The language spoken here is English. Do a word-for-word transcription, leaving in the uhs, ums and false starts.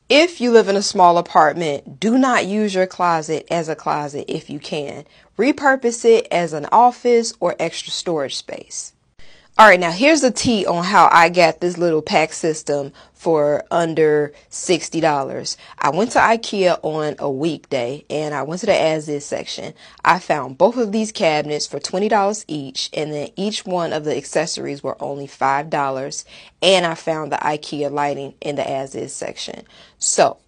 If you live in a small apartment, do not use your closet as a closet if you can. Repurpose it as an office or extra storage space. Alright, now here's the tea on how I got this little pack system for under sixty dollars. I went to IKEA on a weekday and I went to the as is section. I found both of these cabinets for twenty dollars each, and then each one of the accessories were only five dollars, and I found the IKEA lighting in the as is section. So